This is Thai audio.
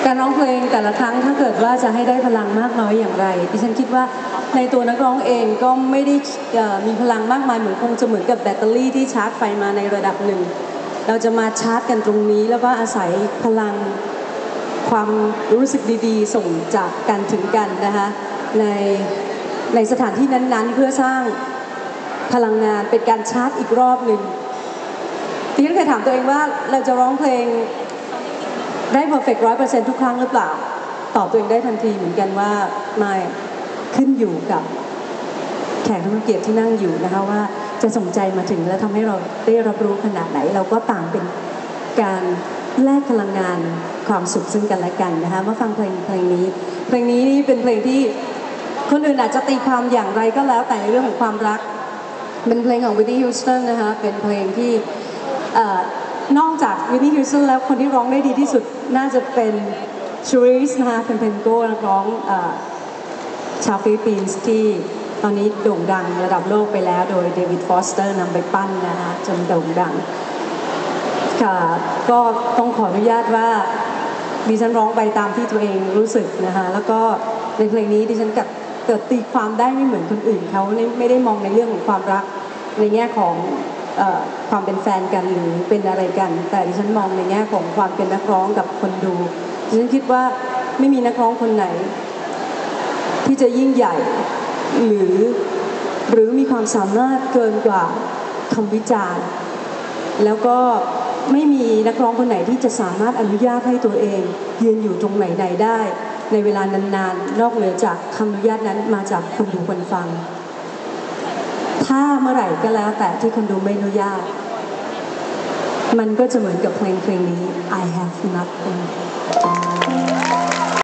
การร้องเพลงแต่ละครั้งถ้าเกิดว่าจะให้ได้พลังมากน้อยอย่างไรดิฉันคิดว่าในตัวนักร้องเองก็ไม่ได้มีพลังมากมายเหมือนคงจะเหมือนกับแบตเตอรี่ที่ชาร์จไฟมาในระดับหนึ่งเราจะมาชาร์จกันตรงนี้แล้วก็อาศัยพลังความรู้สึกดีๆส่งจากกันถึงกันนะคะในสถานที่นั้นๆเพื่อสร้างพลังงานเป็นการชาร์จอีกรอบหนึ่งดิฉันเคยถามตัวเองว่าเราจะร้องเพลงได้ perfect 100% ทุกครั้งหรือเปล่าตอบตัวเองได้ทันทีเหมือนกันว่าไม่ขึ้นอยู่กับแขกผู้มีเกียรติที่นั่งอยู่นะคะว่าจะส่งใจมาถึงและทำให้เราได้รับรู้ขนาดไหนเราก็ต่างเป็นการแลกพลังงานความสุขซึ่งกันและกันนะคะมาฟังเพลงนี้นี่เป็นเพลงที่คนอื่นอาจจะตีความอย่างไรก็แล้วแต่ในเรื่องของความรักเป็นเพลงของ Whitney Houston นะคะเป็นเพลงที่นอกจาก Whitney Houston แล้วคนที่ร้องได้ดีที่สุดน่าจะเป็นCherise นะคะเป็นเพนโก้นักร้องชาวฟิลิปปินส์ที่ตอนนี้โด่งดังระดับโลกไปแล้วโดยเดวิดฟอสเตอร์นำไปปั้นนะคะจนโด่งดังค่ะก็ต้องขออนุญาตว่าดิฉันร้องไปตามที่ตัวเองรู้สึกนะคะแล้วก็ในเพลงนี้ดิฉันเกิดตีความได้ไม่เหมือนคนอื่นเขาไม่ได้มองในเรื่องของความรักในแง่ของความเป็นแฟนกันหรือเป็นอะไรกันแต่ดิฉันมองในแง่ของความเป็นนักร้องกับคนดูดิฉันคิดว่าไม่มีนักร้องคนไหนที่จะยิ่งใหญ่หรือมีความสามารถเกินกว่าคำวิจารณ์แล้วก็ไม่มีนักร้องคนไหนที่จะสามารถอนุญาตให้ตัวเองยืนอยู่ตรงไหนได้ในเวลานานๆนอกเหนือจากคำอนุญาตนั้นมาจากคนดูคนฟังถ้าเมื่อไหร่ก็แล้วแต่ที่คนดูไม่อนุญาตมันก็จะเหมือนกับเพลงนี้ I have nothing